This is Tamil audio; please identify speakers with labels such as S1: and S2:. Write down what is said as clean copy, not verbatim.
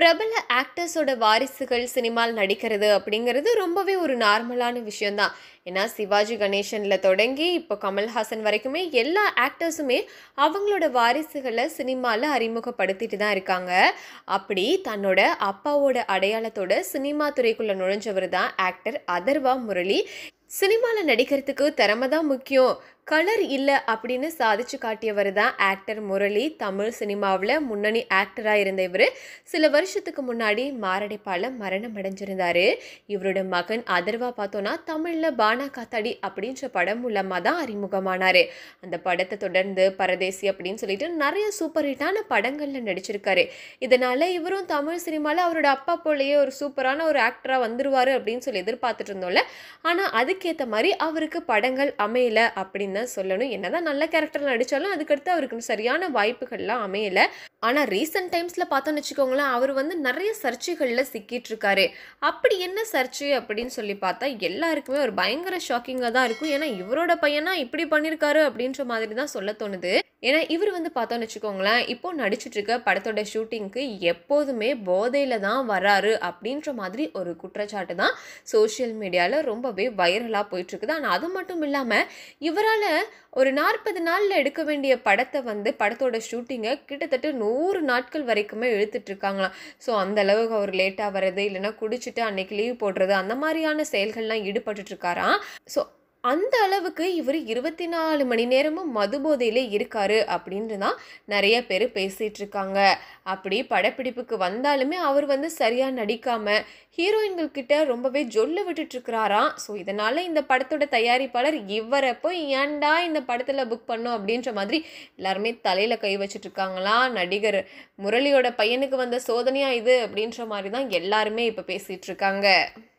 S1: பிரபல ஆக்டர்ஸோட வாரிசுகள் சினிமாவில் நடிக்கிறது அப்படிங்கிறது ரொம்பவே ஒரு நார்மலான விஷயம்தான். ஏன்னா சிவாஜி கணேசன்ல தொடங்கி இப்போ கமல்ஹாசன் வரைக்குமே எல்லா ஆக்டர்ஸுமே அவங்களோட வாரிசுகளை சினிமாவில் அறிமுகப்படுத்திட்டு தான் இருக்காங்க. அப்படி தன்னோட அப்பாவோட அடையாளத்தோட சினிமா துறைக்குள்ள நுழைஞ்சவர் தான் ஆக்டர் அதர்வா முரளி. சினிமாவில் நடிக்கிறதுக்கு திறமை தான் முக்கியம், கலர் இல்லை அப்படின்னு சாதிச்சு காட்டியவர் தான் ஆக்டர் முரளி. தமிழ் சினிமாவில் முன்னணி ஆக்டராக இருந்த இவர் சில வருஷத்துக்கு முன்னாடி மாரடைப்பால் மரணம் அடைஞ்சிருந்தாரு. இவரோட மகன் அதர்வா பார்த்தோன்னா தமிழில் பானா காத்தாடி அப்படின்ற படம் மூலமாக தான் அறிமுகமானார். அந்த படத்தை தொடர்ந்து பரதேசி அப்படின்னு சொல்லிட்டு நிறைய சூப்பர் ஹிட்டான படங்களில் நடிச்சிருக்காரு. இதனால் இவரும் தமிழ் சினிமாவில் அவரோட அப்பா போலேயே ஒரு சூப்பரான ஒரு ஆக்டராக வந்துருவார் அப்படின்னு சொல்லி எதிர்பார்த்துட்டு இருந்தோம்ல. ஆனால் அதுக்கேற்ற மாதிரி அவருக்கு படங்கள் அமையல அப்படின்னு சொல்லணும். என்னதான் நல்ல கேரக்டர் நடிச்சாலும் அதுக்கடுத்து அவருக்கு சரியான வாய்ப்புகள்லாம் அமையல. ஆனா ரீசெண்ட் டைம்ஸ்ல பார்த்தோம்னு வச்சுக்கோங்களேன், அவர் நிறைய சர்ச்சைகள்ல சிக்கிட்டு இருக்காரு. அப்படி என்ன சர்ச்சை அப்படின்னு சொல்லி பார்த்தா எல்லாருக்குமே ஒரு பயங்கர ஷாக்கிங்கா தான் இருக்கும். ஏன்னா இவரோட பையனா இப்படி பண்ணிருக்காரு அப்படின்ற மாதிரி தான் சொல்ல தோணுது. ஏன்னா இவர் பார்த்தோம்னு வச்சுக்கோங்களேன், இப்போ நடிச்சிட்டு இருக்க படத்தோட ஷூட்டிங்க்கு எப்போதுமே போதையில தான் வராரு அப்படின்ற மாதிரி ஒரு குற்றச்சாட்டு தான் சோசியல் மீடியாவில் ரொம்பவே வைரலாக போயிட்டு இருக்குது. ஆனால் அது மட்டும் இல்லாமல் இவரால் ஒரு 40 நாளில் எடுக்க வேண்டிய படத்தை படத்தோட ஷூட்டிங்கை கிட்டத்தட்ட 100 நாட்கள் வரைக்குமே இழுத்துட்டு இருக்காங்களாம். ஸோ அந்த அளவுக்கு அவர் லேட்டாக வர்றது, இல்லைன்னா குடிச்சிட்டு அன்னைக்கு லீவ் போடுறது, அந்த மாதிரியான செயல்கள்லாம் ஈடுபட்டு இருக்காராம். ஸோ அந்த அளவுக்கு இவர் 24 மணி நேரமும் மது போதையிலே இருக்காரு அப்படின்னு தான் நிறைய பேர் பேசிகிட்டு இருக்காங்க. அப்படி படப்பிடிப்புக்கு வந்தாலுமே அவர் சரியாக நடிக்காமல் ஹீரோயின்கள் கிட்ட ரொம்பவே ஜொல்லு விட்டுட்டு இருக்கிறாராம். ஸோ இதனால் இந்த படத்தோட தயாரிப்பாளர் இவரை போய் ஏன்டா இந்த படத்தில் புக் பண்ணோம் அப்படின்ற மாதிரி எல்லாருமே தலையில் கை வச்சுட்டு இருக்காங்களாம். நடிகர் முரளியோட பையனுக்கு வந்த சோதனையாக இது அப்படின்ற மாதிரி தான் எல்லாருமே இப்போ பேசிகிட்டு இருக்காங்க.